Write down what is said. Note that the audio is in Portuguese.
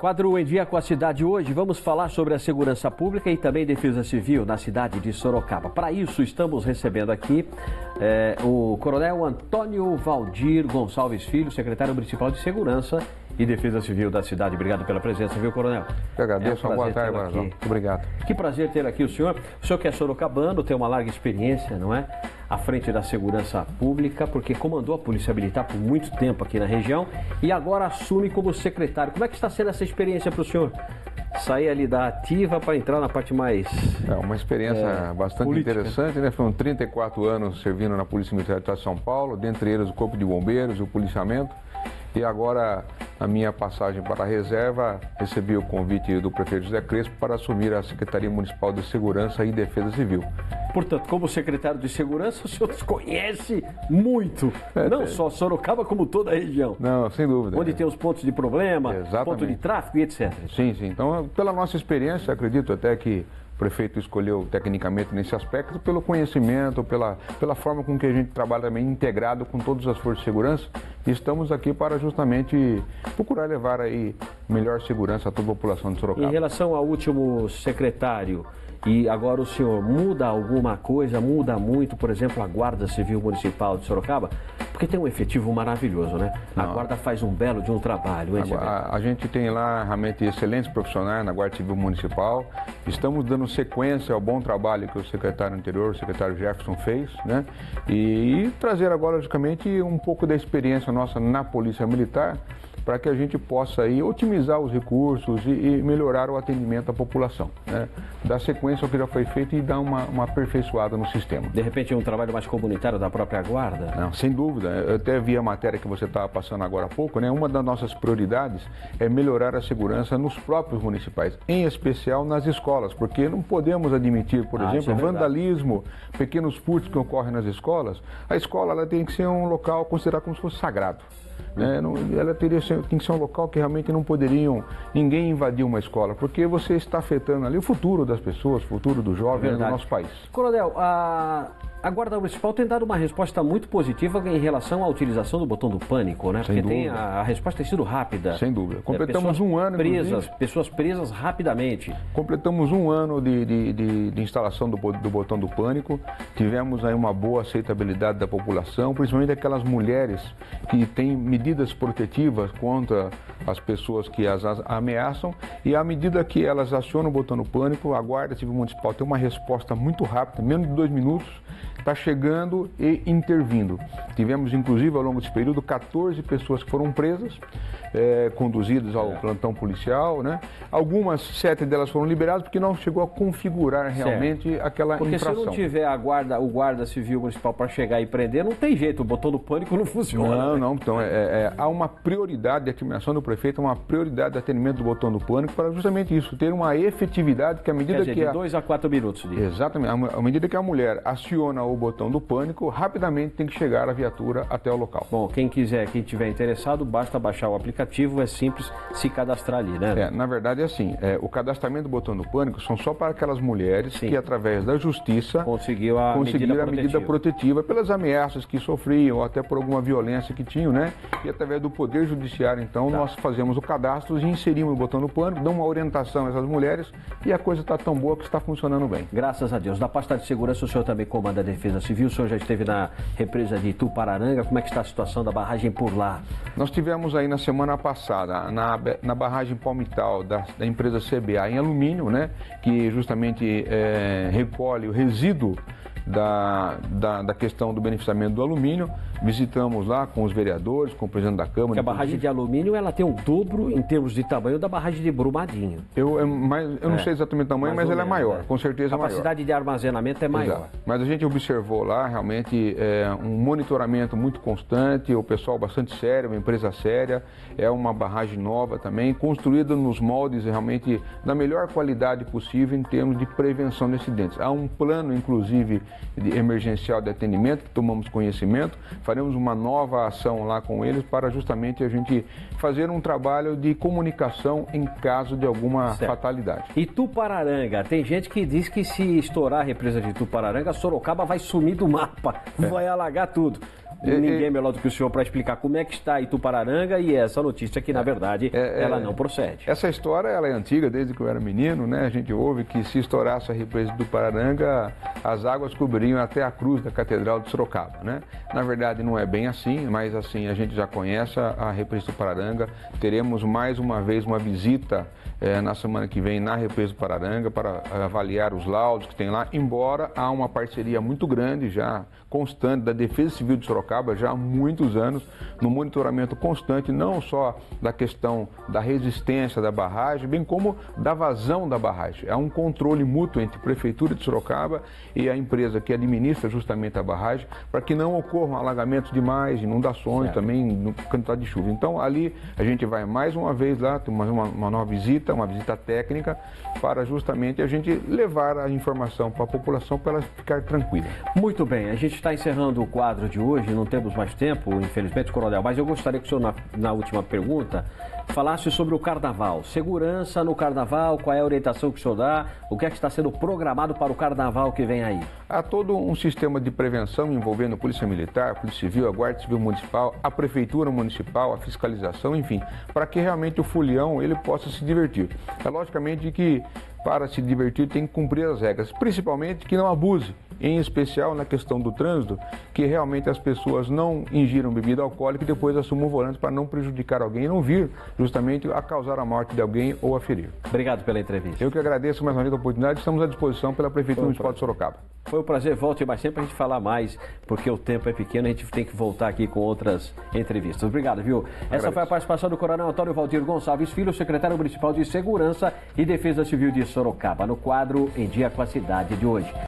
Quadro Em Dia com a Cidade hoje, vamos falar sobre a segurança pública e também defesa civil na cidade de Sorocaba. Para isso, estamos recebendo aqui o Coronel Antônio Valdir Gonçalves Filho, secretário municipal de Segurança e Defesa Civil da cidade. Obrigado pela presença, viu, Coronel? Eu agradeço, uma boa tarde, Barazão. Muito obrigado. Que prazer ter aqui o senhor. O senhor que é sorocabano, tem uma larga experiência, não é? À frente da segurança pública, porque comandou a Polícia Militar por muito tempo aqui na região e agora assume como secretário. Como é que está sendo essa experiência para o senhor? Sair ali da ativa para entrar na parte mais... É uma experiência bastante política. Interessante, né? Foram 34 anos servindo na Polícia Militar do Estado de São Paulo, dentre eles o Corpo de Bombeiros, o policiamento. E agora, na minha passagem para a reserva, recebi o convite do prefeito José Crespo para assumir a Secretaria Municipal de Segurança e Defesa Civil. Portanto, como secretário de Segurança, o senhor conhece muito, não só Sorocaba, como toda a região. Não, sem dúvida. Onde tem os pontos de problema, ponto de tráfego e etc. Sim, sim. Então, pela nossa experiência, acredito até que o prefeito escolheu tecnicamente nesse aspecto pelo conhecimento, pela forma com que a gente trabalha também integrado com todas as forças de segurança. E estamos aqui para justamente procurar levar aí melhor segurança a toda a população de Sorocaba. Em relação ao último secretário, e agora o senhor muda alguma coisa, muda muito, por exemplo, a Guarda Civil Municipal de Sorocaba? Porque tem um efetivo maravilhoso, né? A Guarda faz um belo de um trabalho. A gente tem lá realmente excelentes profissionais na Guarda Civil Municipal. Estamos dando sequência ao bom trabalho que o secretário anterior, o secretário Jefferson, fez, né? E trazer agora, logicamente, um pouco da experiência nossa na Polícia Militar, para que a gente possa aí otimizar os recursos e melhorar o atendimento à população, né? Dar sequência ao que já foi feito e dar uma aperfeiçoada no sistema. De repente, um trabalho mais comunitário da própria Guarda? Não, sem dúvida. Eu até vi a matéria que você estava passando agora há pouco, né? Uma das nossas prioridades é melhorar a segurança nos próprios municipais, em especial nas escolas, porque não podemos admitir, por exemplo, vandalismo, pequenos furtos que ocorrem nas escolas. A escola ela tem que ser um local considerado como se fosse sagrado. Ela tem que ser um local que realmente não poderiam ninguém invadir uma escola, porque você está afetando ali o futuro das pessoas, o futuro dos jovens do nosso país. Coronel, a Guarda Municipal tem dado uma resposta muito positiva em relação à utilização do botão do pânico, né? Porque a resposta tem sido rápida. Sem dúvida. Completamos um ano, pessoas presas rapidamente. Completamos um ano de instalação do botão do pânico. Tivemos aí uma boa aceitabilidade da população, principalmente aquelas mulheres que têm medidas protetivas contra as pessoas que as ameaçam. E à medida que elas acionam o botão do pânico, a Guarda Civil Municipal tem uma resposta muito rápida, menos de 2 minutos, está chegando e intervindo. Tivemos, inclusive, ao longo desse período, 14 pessoas que foram presas, conduzidas ao plantão policial, né? Algumas, 7 delas foram liberadas porque não chegou a configurar realmente aquela infração. Porque se não tiver o Guarda Civil Municipal para chegar e prender, não tem jeito, o botão do pânico não funciona. Não. Então, há uma prioridade de determinação do prefeito, uma prioridade de atendimento do botão do pânico para justamente isso, ter uma efetividade que à medida de 2 a 4 minutos. Exatamente. À medida que a mulher aciona o botão do pânico, rapidamente tem que chegar a viatura até o local. Bom, quem tiver interessado, basta baixar o aplicativo, é simples se cadastrar ali, né? Na verdade é assim, o cadastramento do botão do pânico são só para aquelas mulheres que através da justiça conseguiram a medida protetiva pelas ameaças que sofriam, ou até por alguma violência que tinham, né? E através do Poder Judiciário, então, nós fazemos o cadastro e inserimos o botão do pânico, damos uma orientação a essas mulheres e a coisa está tão boa que está funcionando bem. Graças a Deus. Da pasta de segurança, o senhor também comanda a Defesa Civil, o senhor já esteve na represa de Tupararanga, como é que está a situação da barragem por lá? Nós tivemos aí na semana passada, na barragem Palmital da empresa CBA em alumínio, né, que justamente recolhe o resíduo da questão do beneficiamento do alumínio. Visitamos lá com os vereadores, com o presidente da Câmara. Porque a barragem de alumínio ela tem o dobro em termos de tamanho da barragem de Brumadinho. Eu não sei exatamente o tamanho, mas ela é maior, com certeza é maior. A capacidade de armazenamento é maior. Exato. Mas a gente observou lá realmente um monitoramento muito constante, o pessoal bastante sério, uma empresa séria, é uma barragem nova também, construída nos moldes realmente da melhor qualidade possível em termos de prevenção de acidentes. Há um plano, inclusive, emergencial de atendimento, que tomamos conhecimento, faremos uma nova ação lá com eles para justamente a gente fazer um trabalho de comunicação em caso de alguma fatalidade. Itupararanga, tem gente que diz que se estourar a represa de Itupararanga, Sorocaba vai sumir do mapa, vai alagar tudo. Ninguém é melhor do que o senhor para explicar como é que está Itupararanga e essa notícia que, na verdade, ela não procede. Essa história ela é antiga, desde que eu era menino, né? A gente ouve que se estourasse a represa do Itupararanga, as águas cobririam até a cruz da Catedral de Sorocaba, né? Na verdade, não é bem assim, mas assim, a gente já conhece a represa do Itupararanga. Teremos mais uma vez uma visita na semana que vem na represa do Itupararanga para avaliar os laudos que tem lá, embora há uma parceria muito grande já, constante, da Defesa Civil de Sorocaba já há muitos anos, no monitoramento constante, não só da questão da resistência da barragem, bem como da vazão da barragem. Há um controle mútuo entre a Prefeitura de Sorocaba e a empresa que administra justamente a barragem, para que não ocorram alagamentos demais, inundações também, no quantidade de chuva. Então, ali a gente vai mais uma vez lá, tem uma nova visita, uma visita técnica, para justamente a gente levar a informação para a população para ela ficar tranquila. Muito bem, a gente está encerrando o quadro de hoje, não temos mais tempo, infelizmente, Coronel, mas eu gostaria que o senhor, na última pergunta, falasse sobre o Carnaval. Segurança no Carnaval, qual é a orientação que o senhor dá, o que é que está sendo programado para o Carnaval que vem aí? Há todo um sistema de prevenção envolvendo a Polícia Militar, a Polícia Civil, a Guarda Civil Municipal, a Prefeitura Municipal, a fiscalização, enfim, para que realmente o folião ele possa se divertir. É logicamente que para se divertir tem que cumprir as regras, principalmente que não abuse, em especial na questão do trânsito, que realmente as pessoas não ingiram bebida alcoólica e depois assumam o volante para não prejudicar alguém e não vir justamente a causar a morte de alguém ou a ferir. Obrigado pela entrevista. Eu que agradeço mais uma vez a oportunidade, estamos à disposição pela Prefeitura Municipal de Sorocaba. Foi um prazer, volte mais sempre para a gente falar mais, porque o tempo é pequeno, a gente tem que voltar aqui com outras entrevistas. Obrigado, viu? Essa foi a participação do Coronel Antônio Valdir Gonçalves Filho, secretário municipal de Segurança e Defesa Civil de Sorocaba, no quadro Em Dia com a Cidade de hoje.